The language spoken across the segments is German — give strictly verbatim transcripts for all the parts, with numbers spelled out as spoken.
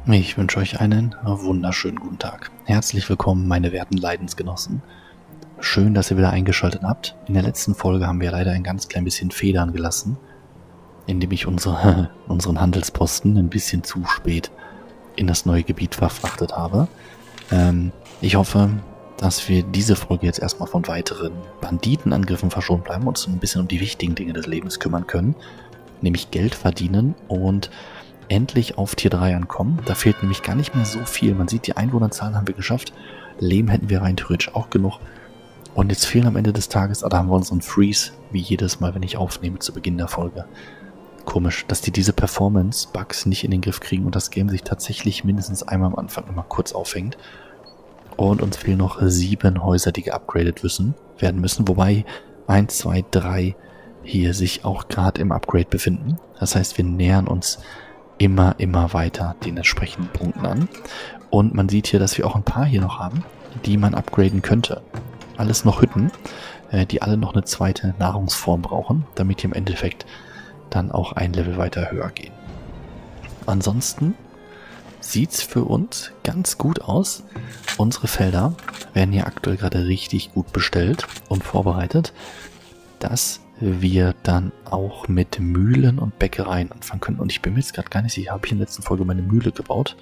Ich wünsche euch einen wunderschönen guten Tag. Herzlich willkommen, meine werten Leidensgenossen. Schön, dass ihr wieder eingeschaltet habt. In der letzten Folge haben wir leider ein ganz klein bisschen Federn gelassen, indem ich unsere, unseren Handelsposten ein bisschen zu spät in das neue Gebiet verfrachtet habe. Ähm, ich hoffe, dass wir diese Folge jetzt erstmal von weiteren Banditenangriffen verschont bleiben und uns ein bisschen um die wichtigen Dinge des Lebens kümmern können, nämlich Geld verdienen und endlich auf Tier drei ankommen. Da fehlt nämlich gar nicht mehr so viel. Man sieht, die Einwohnerzahlen haben wir geschafft. Leben hätten wir rein theoretisch auch genug. Und jetzt fehlen am Ende des Tages, ah, da haben wir unseren Freeze, wie jedes Mal, wenn ich aufnehme zu Beginn der Folge. Komisch, dass die diese Performance-Bugs nicht in den Griff kriegen und das Game sich tatsächlich mindestens einmal am Anfang immer kurz aufhängt. Und uns fehlen noch sieben Häuser, die geupgradet müssen, werden müssen, wobei eins, zwei, drei hier sich auch gerade im Upgrade befinden. Das heißt, wir nähern uns immer, immer weiter den entsprechenden Punkten an. Und man sieht hier, dass wir auch ein paar hier noch haben, die man upgraden könnte. Alles noch Hütten, äh, die alle noch eine zweite Nahrungsform brauchen, damit die im Endeffekt dann auch ein Level weiter höher gehen. Ansonsten sieht es für uns ganz gut aus. Unsere Felder werden hier aktuell gerade richtig gut bestellt und vorbereitet, dass wir dann auch mit Mühlen und Bäckereien anfangen können. Und ich bin mir jetzt gerade gar nicht sicher, habe ich in der letzten Folge meine Mühle gebaut?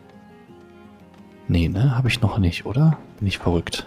Nee, ne? Habe ich noch nicht, oder? Bin ich verrückt?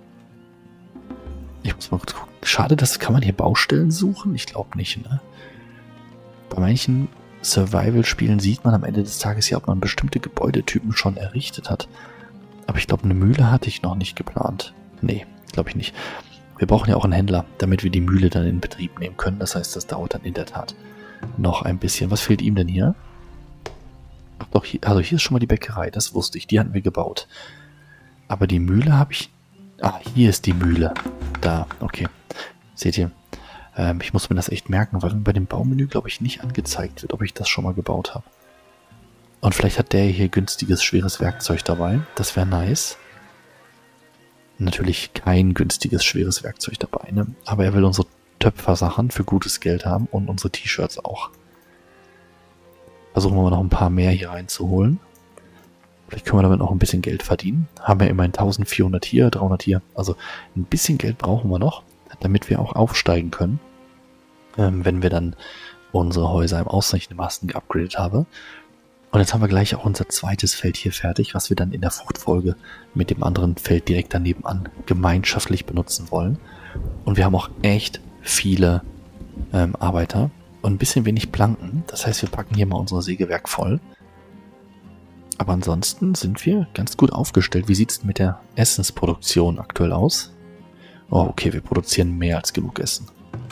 Ich muss mal kurz gucken. Schade, dass kann man hier Baustellen suchen? Ich glaube nicht, ne? Bei manchen Survival-Spielen sieht man am Ende des Tages ja, ob man bestimmte Gebäudetypen schon errichtet hat. Aber ich glaube, eine Mühle hatte ich noch nicht geplant. Nee, glaube ich nicht. Wir brauchen ja auch einen Händler, damit wir die Mühle dann in Betrieb nehmen können. Das heißt, das dauert dann in der Tat noch ein bisschen. Was fehlt ihm denn hier? Ach doch, hier, also hier ist schon mal die Bäckerei, das wusste ich. Die hatten wir gebaut. Aber die Mühle habe ich... Ah, hier ist die Mühle. Da, okay. Seht ihr? Ähm, ich muss mir das echt merken, weil bei dem Baumenü, glaube ich, nicht angezeigt wird, ob ich das schon mal gebaut habe. Und vielleicht hat der hier günstiges, schweres Werkzeug dabei. Das wäre nice. Natürlich kein günstiges, schweres Werkzeug dabei, ne? Aber er will unsere Töpfersachen für gutes Geld haben und unsere T-Shirts auch. Versuchen wir mal noch ein paar mehr hier reinzuholen. Vielleicht können wir damit noch ein bisschen Geld verdienen. Haben wir immerhin eintausendvierhundert hier, dreihundert hier. Also ein bisschen Geld brauchen wir noch, damit wir auch aufsteigen können. Ähm, wenn wir dann unsere Häuser im ausreichendem geupgradet haben. Und jetzt haben wir gleich auch unser zweites Feld hier fertig, was wir dann in der Fruchtfolge mit dem anderen Feld direkt daneben an gemeinschaftlich benutzen wollen. Und wir haben auch echt viele ähm, Arbeiter und ein bisschen wenig Planken. Das heißt, wir packen hier mal unser Sägewerk voll. Aber ansonsten sind wir ganz gut aufgestellt. Wie sieht es mit der Essensproduktion aktuell aus? Oh, okay, wir produzieren mehr als genug Essen.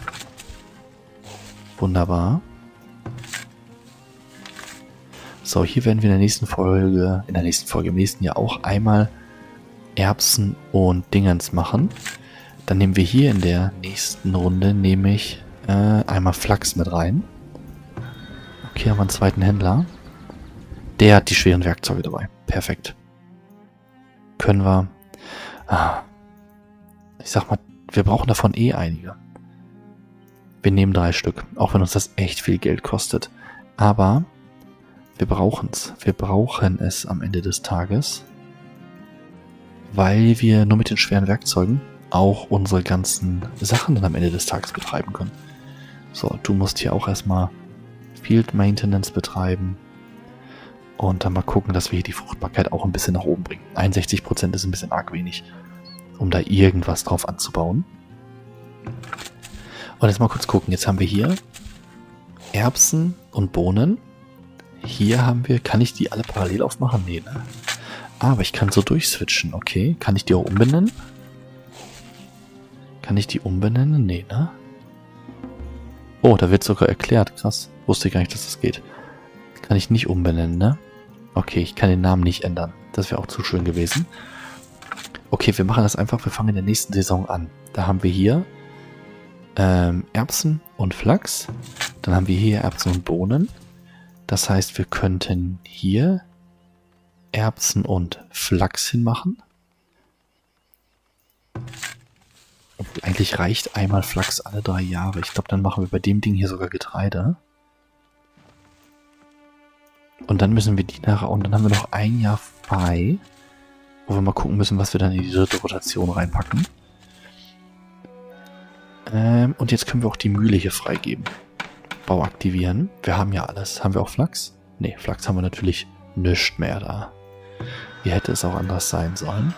Wunderbar. So, hier werden wir in der nächsten Folge, in der nächsten Folge, im nächsten Jahr auch einmal Erbsen und Dingens machen. Dann nehmen wir hier in der nächsten Runde nämlich äh, einmal Flachs mit rein. Okay, haben wir einen zweiten Händler. Der hat die schweren Werkzeuge dabei. Perfekt. Können wir... Ah, ich sag mal, wir brauchen davon eh einige. Wir nehmen drei Stück, auch wenn uns das echt viel Geld kostet. Aber... Wir brauchen es. Wir brauchen es am Ende des Tages, weil wir nur mit den schweren Werkzeugen auch unsere ganzen Sachen dann am Ende des Tages betreiben können. So, du musst hier auch erstmal Field Maintenance betreiben und dann mal gucken, dass wir hier die Fruchtbarkeit auch ein bisschen nach oben bringen. einundsechzig Prozent ist ein bisschen arg wenig, um da irgendwas drauf anzubauen. Und jetzt mal kurz gucken. Jetzt haben wir hier Erbsen und Bohnen. Hier haben wir, kann ich die alle parallel aufmachen? Nee, ne? Ah, aber ich kann so durchswitchen, okay. Kann ich die auch umbenennen? Kann ich die umbenennen? Nee, ne? Oh, da wird sogar erklärt, krass. Wusste ich gar nicht, dass das geht. Kann ich nicht umbenennen, ne? Okay, ich kann den Namen nicht ändern. Das wäre auch zu schön gewesen. Okay, wir machen das einfach, wir fangen in der nächsten Saison an. Da haben wir hier ähm, Erbsen und Flachs. Dann haben wir hier Erbsen und Bohnen. Das heißt, wir könnten hier Erbsen und Flachs hinmachen. Obwohl eigentlich reicht einmal Flachs alle drei Jahre. Ich glaube, dann machen wir bei dem Ding hier sogar Getreide. Und dann müssen wir die nachher, und dann haben wir noch ein Jahr frei, wo wir mal gucken müssen, was wir dann in die dritte Rotation reinpacken. Ähm, und jetzt können wir auch die Mühle hier freigeben. Bau aktivieren. Wir haben ja alles. Haben wir auch Flachs? Ne, Flachs haben wir natürlich nicht mehr da. Wie hätte es auch anders sein sollen?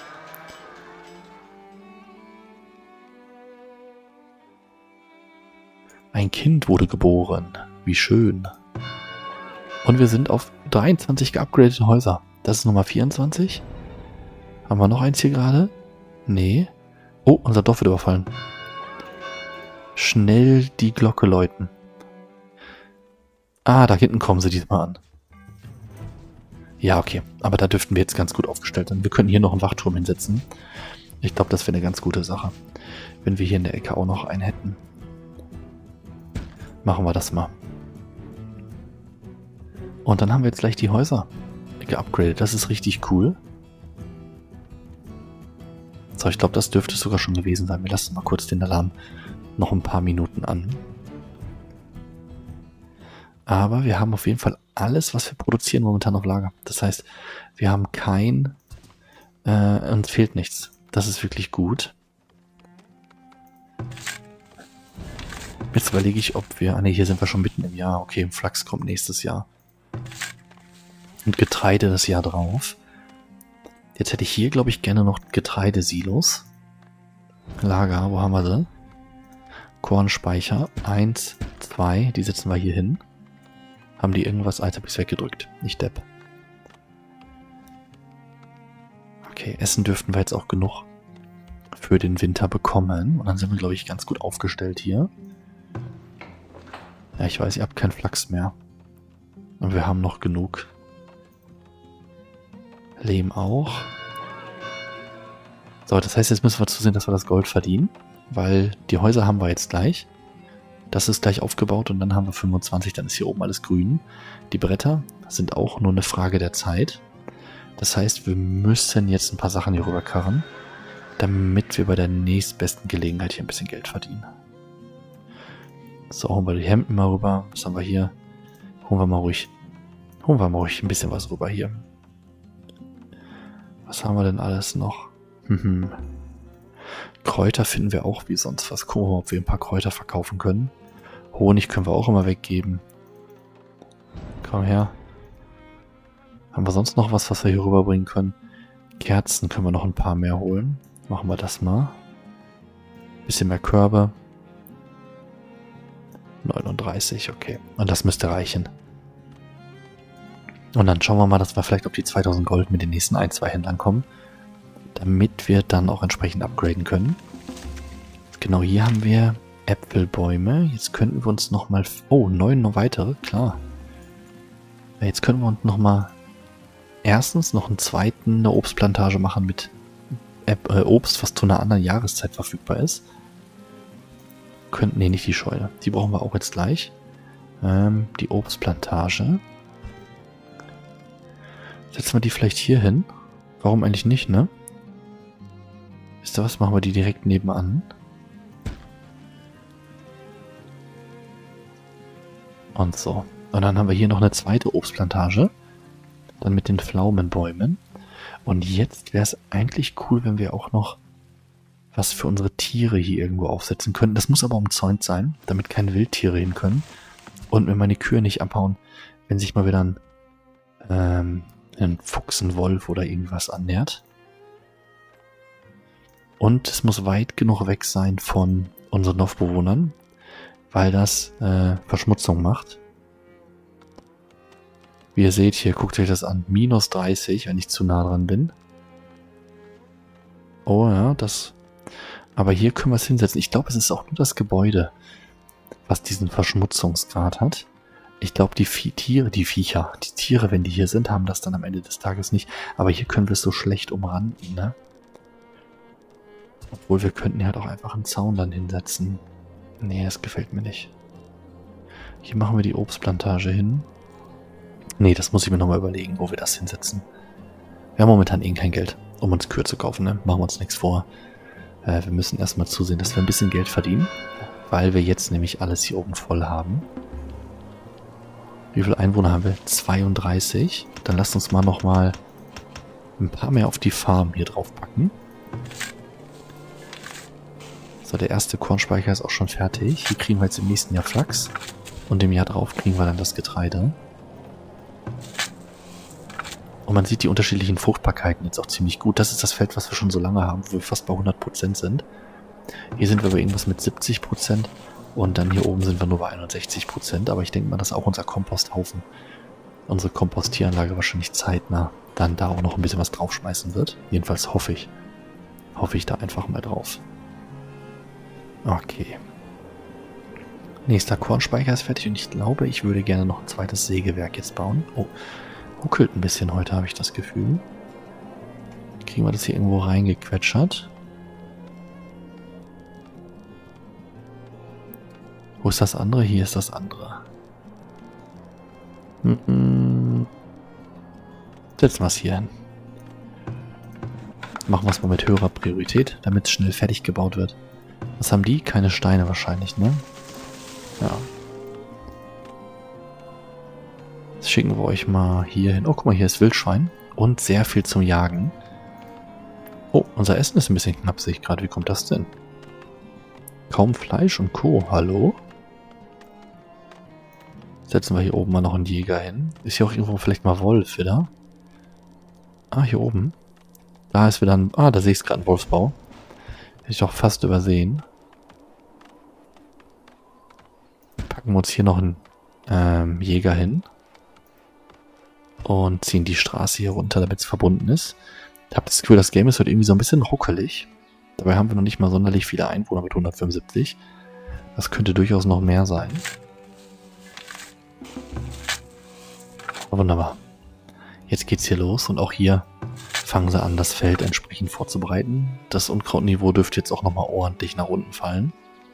Ein Kind wurde geboren. Wie schön. Und wir sind auf dreiundzwanzig geupgradete Häuser. Das ist Nummer vierundzwanzig. Haben wir noch eins hier gerade? Nee. Oh, unser Dorf wird überfallen. Schnell die Glocke läuten. Ah, da hinten kommen sie diesmal an. Ja, okay. Aber da dürften wir jetzt ganz gut aufgestellt sein. Wir können hier noch einen Wachturm hinsetzen. Ich glaube, das wäre eine ganz gute Sache. Wenn wir hier in der Ecke auch noch einen hätten. Machen wir das mal. Und dann haben wir jetzt gleich die Häuser geupgradet. Das ist richtig cool. So, ich glaube, das dürfte es sogar schon gewesen sein. Wir lassen mal kurz den Alarm noch ein paar Minuten an. Aber wir haben auf jeden Fall alles, was wir produzieren, momentan auf Lager. Das heißt, wir haben kein... Äh, uns fehlt nichts. Das ist wirklich gut. Jetzt überlege ich, ob wir... Ah ne, hier sind wir schon mitten im Jahr. Okay, Flachs kommt nächstes Jahr. Und Getreide das Jahr drauf. Jetzt hätte ich hier, glaube ich, gerne noch Getreidesilos. Lager, wo haben wir sie? Kornspeicher. Eins, zwei, die setzen wir hier hin. Haben die irgendwas? Alter, hab ich's weggedrückt. Nicht Depp. Okay, Essen dürften wir jetzt auch genug für den Winter bekommen. Und dann sind wir, glaube ich, ganz gut aufgestellt hier. Ja, ich weiß, ihr habt keinen Flachs mehr. Und wir haben noch genug. Lehm auch. So, das heißt, jetzt müssen wir zusehen, dass wir das Gold verdienen. Weil die Häuser haben wir jetzt gleich. Das ist gleich aufgebaut und dann haben wir fünfundzwanzig, dann ist hier oben alles grün. Die Bretter sind auch nur eine Frage der Zeit. Das heißt, wir müssen jetzt ein paar Sachen hier rüberkarren, damit wir bei der nächstbesten Gelegenheit hier ein bisschen Geld verdienen. So, holen wir die Hemden mal rüber. Was haben wir hier? Holen wir mal ruhig. Holen wir mal ruhig ein bisschen was rüber hier. Was haben wir denn alles noch? Mhm. Kräuter finden wir auch wie sonst was. Gucken wir mal, ob wir ein paar Kräuter verkaufen können. Honig können wir auch immer weggeben. Komm her. Haben wir sonst noch was, was wir hier rüberbringen können? Kerzen können wir noch ein paar mehr holen. Machen wir das mal. Bisschen mehr Körbe. neununddreißig, okay. Und das müsste reichen. Und dann schauen wir mal, dass wir vielleicht auf die zweitausend Gold mit den nächsten ein, zwei Händlern kommen. Damit wir dann auch entsprechend upgraden können. Genau, hier haben wir Äpfelbäume. Jetzt könnten wir uns nochmal... Oh, neun noch weitere, klar. Jetzt können wir uns nochmal erstens noch einen zweiten eine Obstplantage machen mit Äp äh, Obst, was zu einer anderen Jahreszeit verfügbar ist. Könnten, nee, nicht die Scheune. Die brauchen wir auch jetzt gleich. Ähm, die Obstplantage. Setzen wir die vielleicht hier hin? Warum eigentlich nicht, ne? Wisst ihr was? Machen wir die direkt nebenan. Und so. Und dann haben wir hier noch eine zweite Obstplantage. Dann mit den Pflaumenbäumen. Und jetzt wäre es eigentlich cool, wenn wir auch noch was für unsere Tiere hier irgendwo aufsetzen könnten. Das muss aber umzäunt sein, damit keine Wildtiere hin können. Und wenn meine Kühe nicht abhauen, wenn sich mal wieder ein, ähm, ein Fuchs, ein Wolf oder irgendwas annähert. Und es muss weit genug weg sein von unseren Dorfbewohnern, weil das äh, Verschmutzung macht. Wie ihr seht, hier guckt euch das an. minus dreißig, wenn ich zu nah dran bin. Oh ja, das... Aber hier können wir es hinsetzen. Ich glaube, es ist auch nur das Gebäude, was diesen Verschmutzungsgrad hat. Ich glaube, die Vie Tiere, die Viecher, die Tiere, wenn die hier sind, haben das dann am Ende des Tages nicht. Aber hier können wir es so schlecht umranden, ne? Obwohl, wir könnten ja halt auch einfach einen Zaun dann hinsetzen. Nee, das gefällt mir nicht. Hier machen wir die Obstplantage hin. Nee, das muss ich mir nochmal überlegen, wo wir das hinsetzen. Wir haben momentan eh kein Geld, um uns Kühe zu kaufen, ne? Machen wir uns nichts vor. Äh, wir müssen erstmal zusehen, dass wir ein bisschen Geld verdienen. Weil wir jetzt nämlich alles hier oben voll haben. Wie viele Einwohner haben wir? zweiunddreißig. Dann lasst uns mal nochmal ein paar mehr auf die Farm hier drauf packen. So, der erste Kornspeicher ist auch schon fertig. Hier kriegen wir jetzt im nächsten Jahr Flachs. Und im Jahr drauf kriegen wir dann das Getreide. Und man sieht die unterschiedlichen Fruchtbarkeiten jetzt auch ziemlich gut. Das ist das Feld, was wir schon so lange haben, wo wir fast bei hundert Prozent sind. Hier sind wir bei irgendwas mit siebzig Prozent. Und dann hier oben sind wir nur bei einundsechzig Prozent. Aber ich denke mal, dass auch unser Komposthaufen, unsere Kompostieranlage wahrscheinlich zeitnah dann da auch noch ein bisschen was draufschmeißen wird. Jedenfalls hoffe ich. Hoffe ich da einfach mal drauf. Okay. Nächster Kornspeicher ist fertig und ich glaube, ich würde gerne noch ein zweites Sägewerk jetzt bauen. Oh, ruckelt ein bisschen heute, habe ich das Gefühl. Kriegen wir das hier irgendwo reingequetschert? Wo ist das andere? Hier ist das andere. Hm, setzen wir es hier hin. Machen wir es mal mit höherer Priorität, damit es schnell fertig gebaut wird. Was haben die? Keine Steine wahrscheinlich, ne? Ja. Jetzt schicken wir euch mal hier hin. Oh, guck mal, hier ist Wildschwein. Und sehr viel zum Jagen. Oh, unser Essen ist ein bisschen knapp, sehe ich gerade. Wie kommt das denn? Kaum Fleisch und Co. Hallo? Setzen wir hier oben mal noch einen Jäger hin. Ist hier auch irgendwo vielleicht mal Wolf wieder? Ah, hier oben. Da ist wieder ein... Ah, da sehe ich gerade einen Wolfsbau. Hätte ich doch fast übersehen. Packen wir uns hier noch einen ähm, Jäger hin. Und ziehen die Straße hier runter, damit es verbunden ist. Ich habe das Gefühl, das Game ist heute irgendwie so ein bisschen ruckelig. Dabei haben wir noch nicht mal sonderlich viele Einwohner mit hundertfünfundsiebzig. Das könnte durchaus noch mehr sein. Wunderbar. Jetzt geht's hier los und auch hier fangen sie an, das Feld entsprechend vorzubereiten. Das Unkrautniveau dürfte jetzt auch nochmal ordentlich nach unten fallen.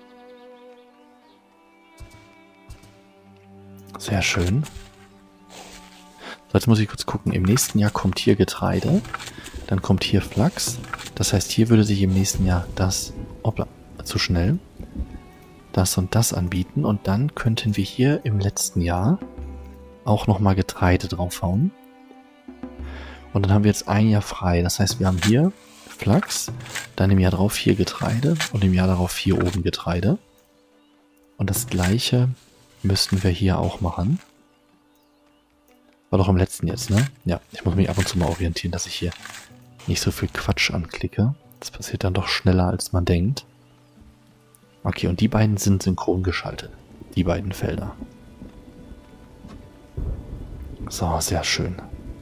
Sehr schön. So, jetzt muss ich kurz gucken. Im nächsten Jahr kommt hier Getreide. Dann kommt hier Flachs. Das heißt, hier würde sich im nächsten Jahr das... Hoppla, zu schnell. Das und das anbieten. Und dann könnten wir hier im letzten Jahr auch nochmal Getreide draufhauen. Und dann haben wir jetzt ein Jahr frei. Das heißt, wir haben hier Flachs, dann im Jahr drauf hier Getreide und im Jahr darauf hier oben Getreide. Und das gleiche müssten wir hier auch machen. War doch im letzten jetzt, ne? Ja, ich muss mich ab und zu mal orientieren, dass ich hier nicht so viel Quatsch anklicke. Das passiert dann doch schneller, als man denkt. Okay, und die beiden sind synchron geschaltet. Die beiden Felder. So, sehr schön.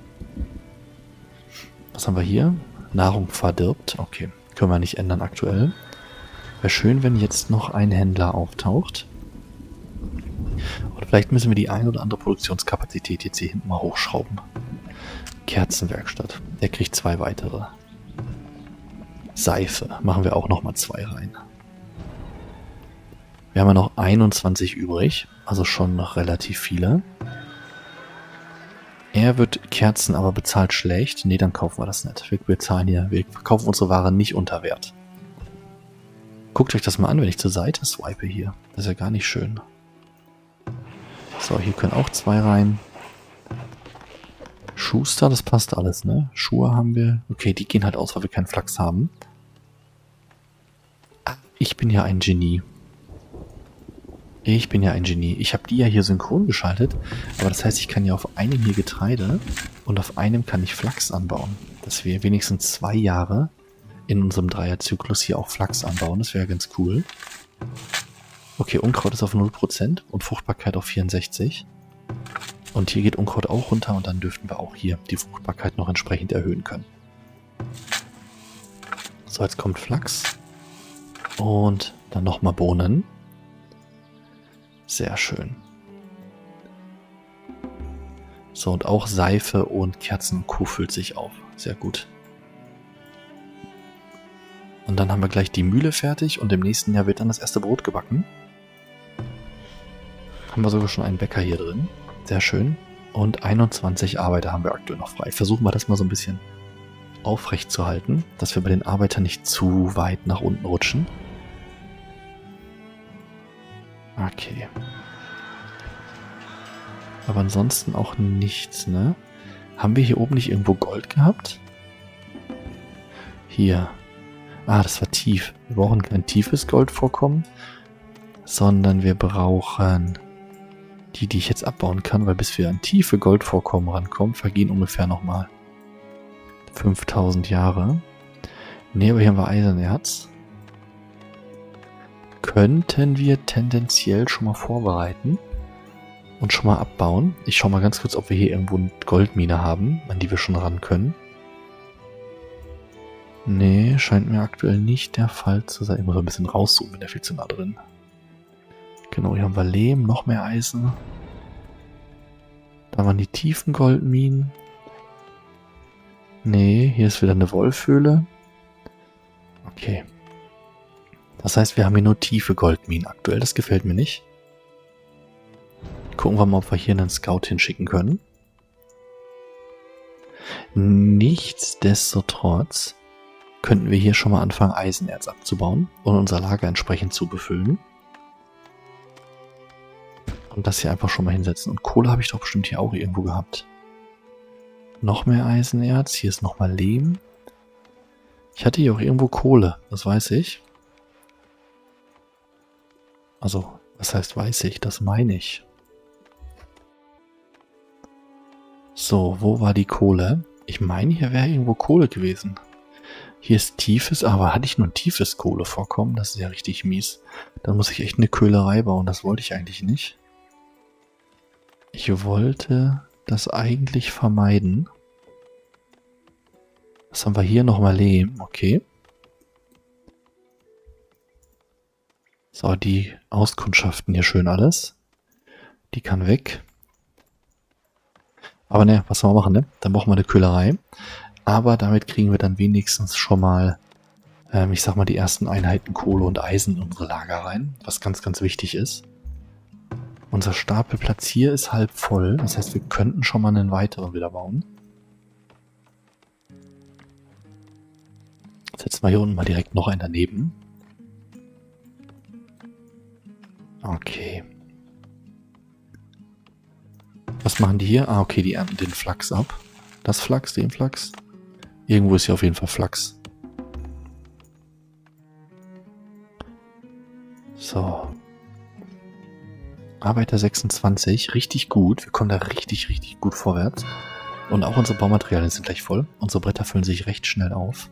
Was haben wir hier? Nahrung verdirbt. Okay, können wir nicht ändern aktuell. Wäre schön, wenn jetzt noch ein Händler auftaucht. Oder vielleicht müssen wir die ein oder andere Produktionskapazität jetzt hier hinten mal hochschrauben. Kerzenwerkstatt. Der kriegt zwei weitere. Seife. Machen wir auch nochmal zwei rein. Wir haben ja noch einundzwanzig übrig. Also schon noch relativ viele. Er wird Kerzen aber bezahlt schlecht. Nee, dann kaufen wir das nicht. Wir bezahlen hier, wir verkaufen unsere Ware nicht unter Wert. Guckt euch das mal an, wenn ich zur Seite swipe hier. Das ist ja gar nicht schön. So, hier können auch zwei rein. Schuster, das passt alles, ne? Schuhe haben wir. Okay, die gehen halt aus, weil wir keinen Flachs haben. Ah, ich bin ja ein Genie. Ich bin ja ein Genie. Ich habe die ja hier synchron geschaltet, aber das heißt, ich kann ja auf einem hier Getreide und auf einem kann ich Flachs anbauen. Dass wir wenigstens zwei Jahre in unserem Dreierzyklus hier auch Flachs anbauen. Das wäre ganz cool. Okay, Unkraut ist auf null Prozent und Fruchtbarkeit auf vierundsechzig. Und hier geht Unkraut auch runter und dann dürften wir auch hier die Fruchtbarkeit noch entsprechend erhöhen können. So, jetzt kommt Flachs. Und dann nochmal Bohnen. Sehr schön. So, und auch Seife und Kerzen und Co. füllt sich auf. Sehr gut. Und dann haben wir gleich die Mühle fertig und im nächsten Jahr wird dann das erste Brot gebacken. Haben wir sogar schon einen Bäcker hier drin. Sehr schön. Und einundzwanzig Arbeiter haben wir aktuell noch frei. Versuchen wir das mal so ein bisschen aufrecht zu halten, dass wir bei den Arbeitern nicht zu weit nach unten rutschen. Okay. Aber ansonsten auch nichts, ne? Haben wir hier oben nicht irgendwo Gold gehabt? Hier. Ah, das war tief. Wir brauchen kein tiefes Goldvorkommen, sondern wir brauchen die, die ich jetzt abbauen kann, weil bis wir an tiefe Goldvorkommen rankommen, vergehen ungefähr nochmal fünftausend Jahre. Ne, aber hier haben wir Eisenerz. Könnten wir tendenziell schon mal vorbereiten und schon mal abbauen. Ich schaue mal ganz kurz, ob wir hier irgendwo eine Goldmine haben, an die wir schon ran können. Nee, scheint mir aktuell nicht der Fall zu sein. Ich muss ein bisschen rauszoomen, bin da viel zu nah drin. Genau, hier haben wir Lehm, noch mehr Eisen. Da waren die tiefen Goldminen. Nee, hier ist wieder eine Wolfhöhle. Okay. Das heißt, wir haben hier nur tiefe Goldminen aktuell. Das gefällt mir nicht. Gucken wir mal, ob wir hier einen Scout hinschicken können. Nichtsdestotrotz könnten wir hier schon mal anfangen, Eisenerz abzubauen und unser Lager entsprechend zu befüllen. Und das hier einfach schon mal hinsetzen. Und Kohle habe ich doch bestimmt hier auch irgendwo gehabt. Noch mehr Eisenerz. Hier ist nochmal Lehm. Ich hatte hier auch irgendwo Kohle. Das weiß ich. Also, was heißt weiß ich? Das meine ich. So, wo war die Kohle? Ich meine, hier wäre irgendwo Kohle gewesen. Hier ist tiefes, aber hatte ich nur ein tiefes Kohlevorkommen? Das ist ja richtig mies. Dann muss ich echt eine Köhlerei bauen. Das wollte ich eigentlich nicht. Ich wollte das eigentlich vermeiden. Was haben wir hier? Nochmal Lehm. Okay. So, die Auskundschaften hier schön alles. Die kann weg. Aber ne, was soll man machen, ne? Dann brauchen wir eine Köhlerei. Aber damit kriegen wir dann wenigstens schon mal, ähm, ich sag mal, die ersten Einheiten Kohle und Eisen in unsere Lager rein. Was ganz, ganz wichtig ist. Unser Stapelplatz hier ist halb voll. Das heißt, wir könnten schon mal einen weiteren wieder bauen. Setzen wir hier unten mal direkt noch einen daneben. Okay. Was machen die hier? Ah, okay, die ernten den Flachs ab. Das Flachs, den Flachs. Irgendwo ist hier auf jeden Fall Flachs. So. Arbeiter sechsundzwanzig, richtig gut. Wir kommen da richtig, richtig gut vorwärts. Und auch unsere Baumaterialien sind gleich voll. Unsere Bretter füllen sich recht schnell auf.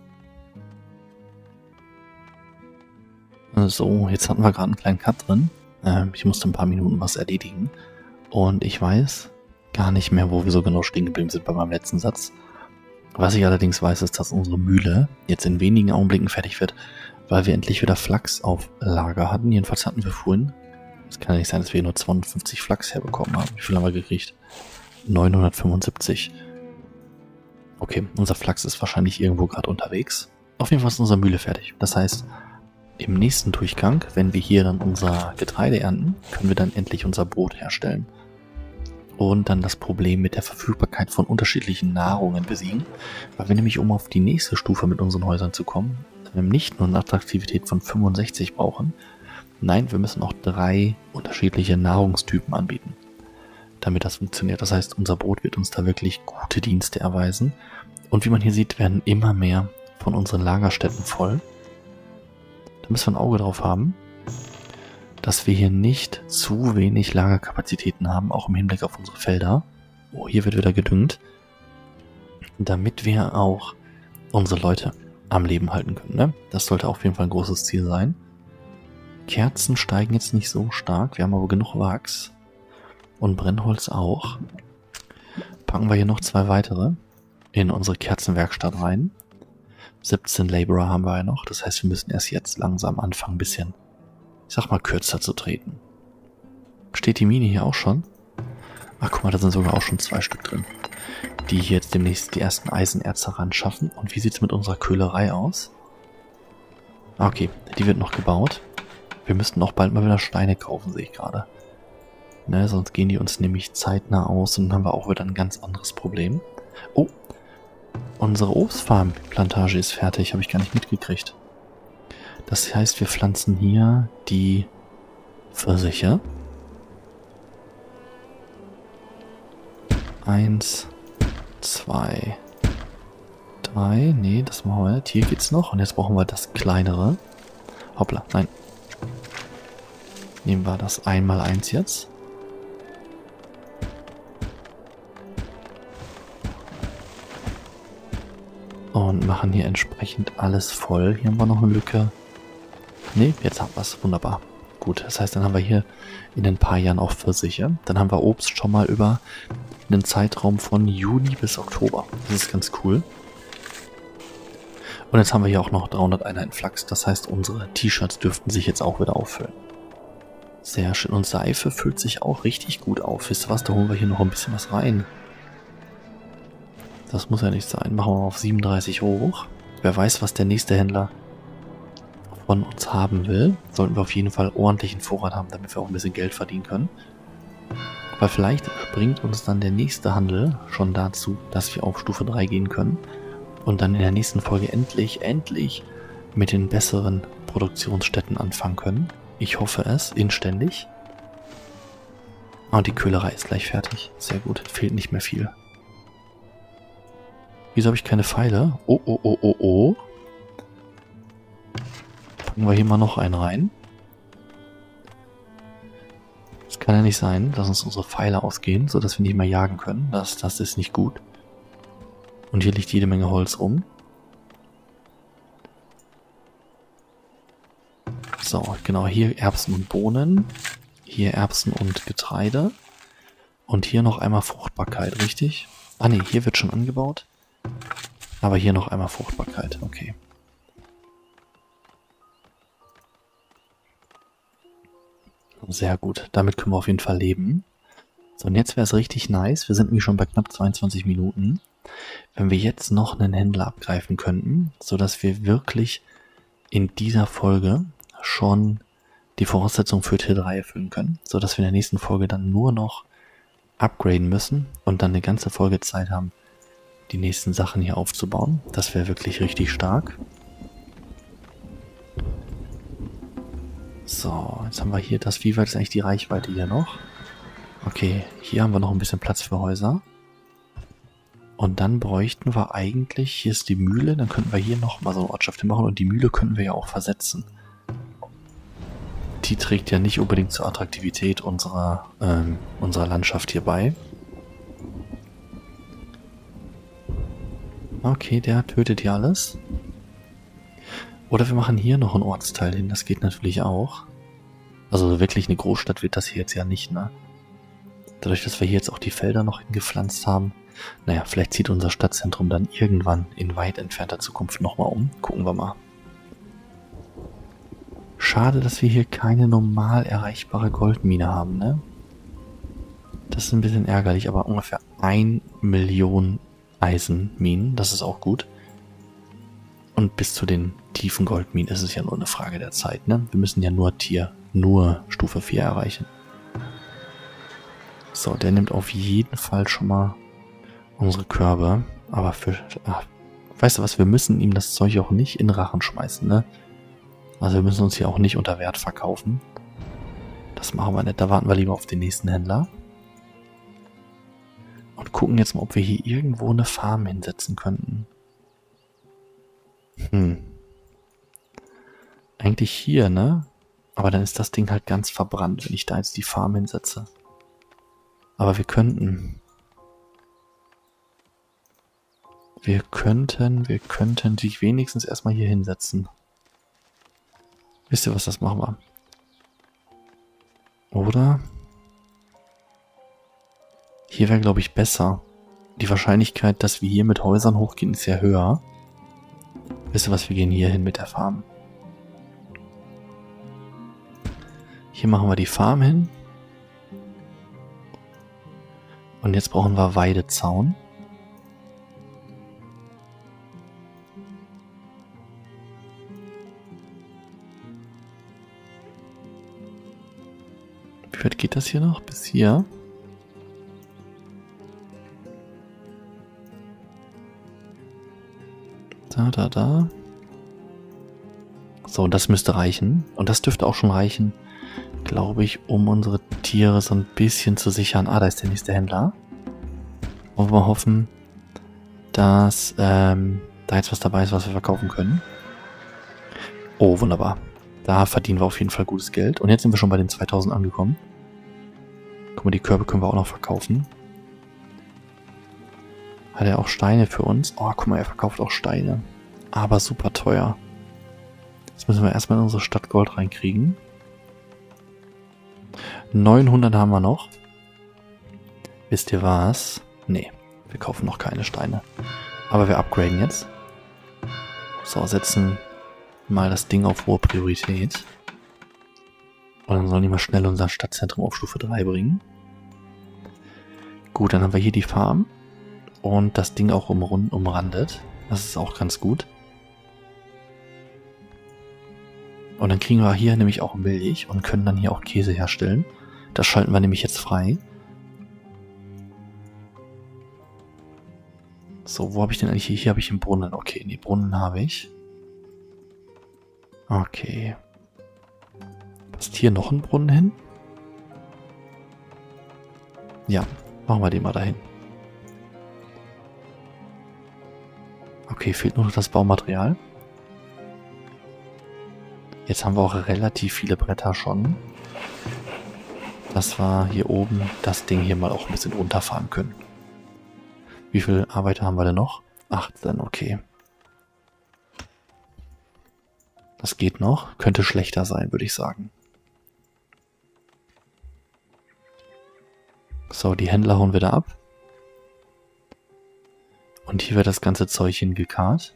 So, jetzt hatten wir gerade einen kleinen Cut drin. Ähm, ich musste ein paar Minuten was erledigen. Und ich weiß gar nicht mehr, wo wir so genau stehen geblieben sind bei meinem letzten Satz. Was ich allerdings weiß, ist, dass unsere Mühle jetzt in wenigen Augenblicken fertig wird, weil wir endlich wieder Flachs auf Lager hatten. Jedenfalls hatten wir vorhin. Es kann ja nicht sein, dass wir nur zweihundertfünfzig Flachs herbekommen haben. Wie viel haben wir gekriegt? neunhundertfünfundsiebzig. Okay, unser Flachs ist wahrscheinlich irgendwo gerade unterwegs. Auf jeden Fall ist unsere Mühle fertig. Das heißt, im nächsten Durchgang, wenn wir hier dann unser Getreide ernten, können wir dann endlich unser Brot herstellen. Und dann das Problem mit der Verfügbarkeit von unterschiedlichen Nahrungen besiegen. Weil wir nämlich, um auf die nächste Stufe mit unseren Häusern zu kommen, nicht nur eine Attraktivität von fünfundsechzig brauchen. Nein, wir müssen auch drei unterschiedliche Nahrungstypen anbieten, damit das funktioniert. Das heißt, unser Brot wird uns da wirklich gute Dienste erweisen. Und wie man hier sieht, werden immer mehr von unseren Lagerstätten voll. Da müssen wir ein Auge drauf haben, dass wir hier nicht zu wenig Lagerkapazitäten haben, auch im Hinblick auf unsere Felder. Oh, hier wird wieder gedüngt. Damit wir auch unsere Leute am Leben halten können, ne? Das sollte auf jeden Fall ein großes Ziel sein. Kerzen steigen jetzt nicht so stark, wir haben aber genug Wachs. Und Brennholz auch. Packen wir hier noch zwei weitere in unsere Kerzenwerkstatt rein. siebzehn Laborer haben wir ja noch, das heißt, wir müssen erst jetzt langsam anfangen, ein bisschen, ich sag mal, kürzer zu treten. Steht die Mine hier auch schon? Ach, guck mal, da sind sogar auch schon zwei Stück drin, die hier jetzt demnächst die ersten Eisenerze ran schaffen. Und wie sieht es mit unserer Köhlerei aus? Okay, die wird noch gebaut. Wir müssten auch bald mal wieder Steine kaufen, sehe ich gerade. Ne, sonst gehen die uns nämlich zeitnah aus und dann haben wir auch wieder ein ganz anderes Problem. Oh, unsere Obstfarmplantage ist fertig, habe ich gar nicht mitgekriegt. Das heißt, wir pflanzen hier die Pfirsiche. Eins, zwei, drei. Nee, das machen wir nicht. Hier geht's noch. Und jetzt brauchen wir das kleinere. Hoppla, nein. Nehmen wir das einmal eins jetzt. Und machen hier entsprechend alles voll. Hier haben wir noch eine Lücke. Ne, jetzt haben wir es. Wunderbar. Gut, das heißt, dann haben wir hier in ein paar Jahren auch Pfirsiche. Dann haben wir Obst schon mal über einen Zeitraum von Juni bis Oktober. Das ist ganz cool. Und jetzt haben wir hier auch noch dreihundert Einheiten Flachs. Das heißt, unsere T-Shirts dürften sich jetzt auch wieder auffüllen. Sehr schön. Und Seife füllt sich auch richtig gut auf. Wisst ihr was? Da holen wir hier noch ein bisschen was rein. Das muss ja nicht sein. Machen wir mal auf siebenunddreißig hoch. Wer weiß, was der nächste Händler von uns haben will. Sollten wir auf jeden Fall ordentlichen Vorrat haben, damit wir auch ein bisschen Geld verdienen können. Weil vielleicht bringt uns dann der nächste Handel schon dazu, dass wir auf Stufe drei gehen können. Und dann in der nächsten Folge endlich, endlich mit den besseren Produktionsstätten anfangen können. Ich hoffe es, inständig. Und die Köhlerei ist gleich fertig. Sehr gut, fehlt nicht mehr viel. Wieso habe ich keine Pfeile? Oh, oh, oh, oh, oh. Packen wir hier mal noch einen rein. Das kann ja nicht sein, dass uns unsere Pfeile ausgehen, sodass wir nicht mehr jagen können. Das, das ist nicht gut. Und hier liegt jede Menge Holz rum. So, genau, hier Erbsen und Bohnen. Hier Erbsen und Getreide. Und hier noch einmal Fruchtbarkeit, richtig? Ah ne, hier wird schon angebaut. Aber hier noch einmal Fruchtbarkeit, okay. Sehr gut, damit können wir auf jeden Fall leben. So, und jetzt wäre es richtig nice. Wir sind nämlich schon bei knapp zweiundzwanzig Minuten. Wenn wir jetzt noch einen Händler abgreifen könnten, sodass wir wirklich in dieser Folge schon die Voraussetzungen für Tier drei erfüllen können, sodass wir in der nächsten Folge dann nur noch upgraden müssen und dann eine ganze Folge Zeit haben, die nächsten Sachen hier aufzubauen. Das wäre wirklich richtig stark. So, jetzt haben wir hier das. Wie weit ist eigentlich die Reichweite hier noch? Okay, hier haben wir noch ein bisschen Platz für Häuser. Und dann bräuchten wir eigentlich, hier ist die Mühle, dann könnten wir hier noch mal so eine Ortschaft hinmachen und die Mühle könnten wir ja auch versetzen. Die trägt ja nicht unbedingt zur Attraktivität unserer, ähm, unserer Landschaft hier bei. Okay, der tötet hier alles. Oder wir machen hier noch einen Ortsteil hin, das geht natürlich auch. Also wirklich eine Großstadt wird das hier jetzt ja nicht, ne? Dadurch, dass wir hier jetzt auch die Felder noch hingepflanzt haben. Naja, vielleicht zieht unser Stadtzentrum dann irgendwann in weit entfernter Zukunft nochmal um. Gucken wir mal. Schade, dass wir hier keine normal erreichbare Goldmine haben, ne? Das ist ein bisschen ärgerlich, aber ungefähr eine Million Eisenminen, das ist auch gut. Und bis zu den tiefen Goldminen ist es ja nur eine Frage der Zeit, ne? Wir müssen ja nur Tier, nur Stufe vier erreichen. So, der nimmt auf jeden Fall schon mal unsere Körbe. Aber für... Ach, weißt du was, wir müssen ihm das Zeug auch nicht in Rachen schmeißen, ne? Also wir müssen uns hier auch nicht unter Wert verkaufen. Das machen wir nicht, da warten wir lieber auf den nächsten Händler. Und gucken jetzt mal, ob wir hier irgendwo eine Farm hinsetzen könnten. Hm. Eigentlich hier, ne? Aber dann ist das Ding halt ganz verbrannt, wenn ich da jetzt die Farm hinsetze. Aber wir könnten... Wir könnten, wir könnten sich wenigstens erstmal hier hinsetzen. Wisst ihr was, das machen wir? Oder? Hier wäre, glaube ich, besser. Die Wahrscheinlichkeit, dass wir hier mit Häusern hochgehen, ist ja höher. Wisst ihr was, wir gehen hier hin mit der Farm. Hier machen wir die Farm hin. Und jetzt brauchen wir Weidezaun. Wie weit geht das hier noch? Bis hier. Da, da, da. So, das müsste reichen. Und das dürfte auch schon reichen, glaube ich, um unsere Tiere so ein bisschen zu sichern. Ah, da ist der nächste Händler. Wollen wir mal hoffen, dass ähm, da jetzt was dabei ist, was wir verkaufen können. Oh, wunderbar. Da verdienen wir auf jeden Fall gutes Geld. Und jetzt sind wir schon bei den zweitausend angekommen. Guck mal, die Körbe können wir auch noch verkaufen. Hat er auch Steine für uns? Oh, guck mal, er verkauft auch Steine. Aber super teuer. Jetzt müssen wir erstmal in unsere Stadt Gold reinkriegen. neunhundert haben wir noch. Wisst ihr was? Nee, wir kaufen noch keine Steine. Aber wir upgraden jetzt. So, setzen mal das Ding auf hohe Priorität. Und dann sollen die mal schnell unser Stadtzentrum auf Stufe drei bringen. Gut, dann haben wir hier die Farm. Und das Ding auch umrund, umrandet. Das ist auch ganz gut. Und dann kriegen wir hier nämlich auch Milch und können dann hier auch Käse herstellen. Das schalten wir nämlich jetzt frei. So, wo habe ich denn eigentlich? Hier, hier habe ich einen Brunnen. Okay, die Brunnen habe ich. Okay. Passt hier noch ein Brunnen hin? Ja, machen wir den mal dahin. Okay, fehlt nur noch das Baumaterial. Jetzt haben wir auch relativ viele Bretter schon. Dass wir hier oben das Ding hier mal auch ein bisschen runterfahren können. Wie viele Arbeiter haben wir denn noch? achtzehn, okay. Das geht noch. Könnte schlechter sein, würde ich sagen. So, die Händler hauen wir da ab. Und hier wird das ganze Zeug hingekarrt.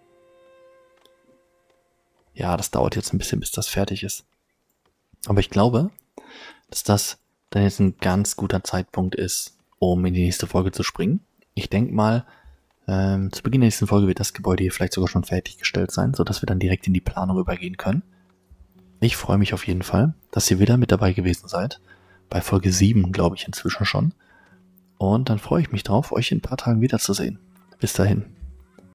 Ja, das dauert jetzt ein bisschen, bis das fertig ist. Aber ich glaube, dass das dann jetzt ein ganz guter Zeitpunkt ist, um in die nächste Folge zu springen. Ich denke mal, ähm, zu Beginn der nächsten Folge wird das Gebäude hier vielleicht sogar schon fertiggestellt sein, sodass wir dann direkt in die Planung übergehen können. Ich freue mich auf jeden Fall, dass ihr wieder mit dabei gewesen seid. Bei Folge sieben, glaube ich, inzwischen schon. Und dann freue ich mich drauf, euch in ein paar Tagen wiederzusehen. Bis dahin.